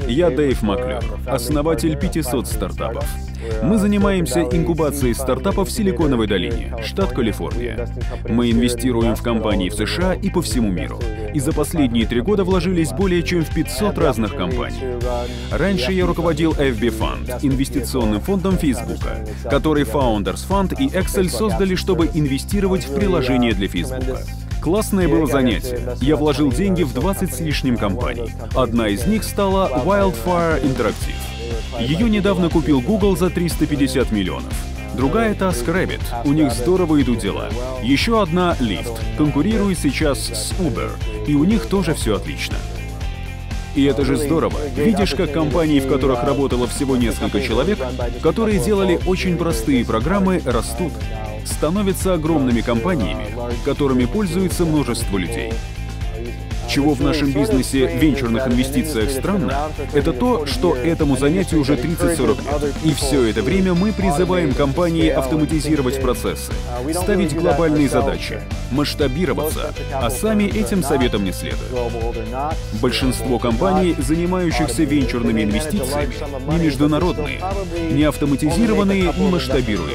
Я Дэйв Маклюр, основатель 500 стартапов. Мы занимаемся инкубацией стартапов в Силиконовой долине, штат Калифорния. Мы инвестируем в компании в США и по всему миру. И за последние 3 года вложились более чем в 500 разных компаний. Раньше я руководил FB Fund, инвестиционным фондом Фейсбука, который Founders Fund и Excel создали, чтобы инвестировать в приложение для Фейсбука. Классное было занятие. Я вложил деньги в 20 с лишним компаний. Одна из них стала Wildfire Interactive. Ее недавно купил Google за 350 миллионов. Другая — это TaskRabbit. У них здорово идут дела. Еще одна — Lyft. Конкурирует сейчас с Uber. И у них тоже все отлично. И это же здорово. Видишь, как компании, в которых работало всего несколько человек, которые делали очень простые программы, растут, становятся огромными компаниями, которыми пользуется множество людей. Чего в нашем бизнесе, венчурных инвестициях странно, это то, что этому занятию уже 30-40 лет. И все это время мы призываем компании автоматизировать процессы, ставить глобальные задачи, масштабироваться, а сами этим советам не следуют. Большинство компаний, занимающихся венчурными инвестициями, не международные, не автоматизированные, не масштабируемые.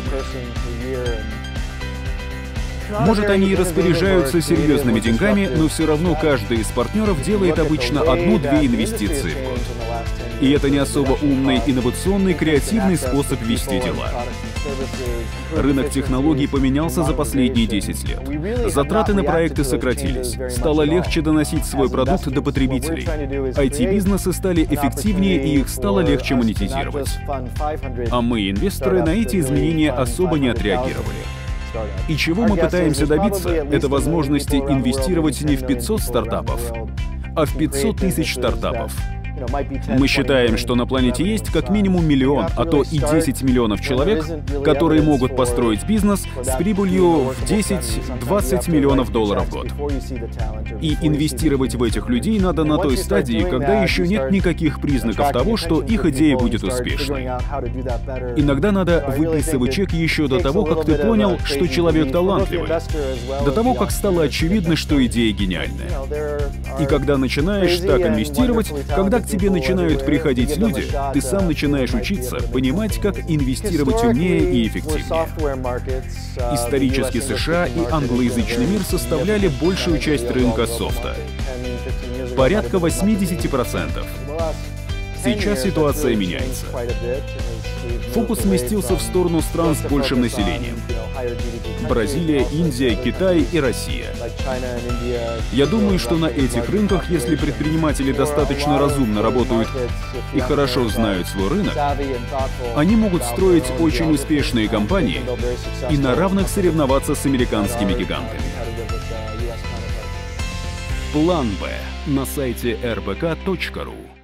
Может, они и распоряжаются серьезными деньгами, но все равно каждый из партнеров делает обычно 1-2 инвестиции в год. И это не особо умный, инновационный, креативный способ вести дела. Рынок технологий поменялся за последние 10 лет. Затраты на проекты сократились. Стало легче доносить свой продукт до потребителей. IT-бизнесы стали эффективнее, и их стало легче монетизировать. А мы, инвесторы, на эти изменения особо не отреагировали. И чего мы пытаемся добиться, это возможности инвестировать не в 500 стартапов, а в 500 тысяч стартапов. Мы считаем, что на планете есть как минимум 1 миллион, а то и 10 миллионов человек, которые могут построить бизнес с прибылью в 10-20 миллионов долларов в год. И инвестировать в этих людей надо на той стадии, когда еще нет никаких признаков того, что их идея будет успешной. Иногда надо выписывать чек еще до того, как ты понял, что человек талантливый, до того, как стало очевидно, что идея гениальная. И когда начинаешь так инвестировать, когда к тебе начинают приходить люди, ты сам начинаешь учиться, понимать, как инвестировать умнее и эффективнее. Исторически США и англоязычный мир составляли большую часть рынка софта. Порядка 80%. Сейчас ситуация меняется. Фокус сместился в сторону стран с большим населением. Бразилия, Индия, Китай и Россия. Я думаю, что на этих рынках, если предприниматели достаточно разумно работают и хорошо знают свой рынок, они могут строить очень успешные компании и на равных соревноваться с американскими гигантами. План Б на сайте rbk.ru.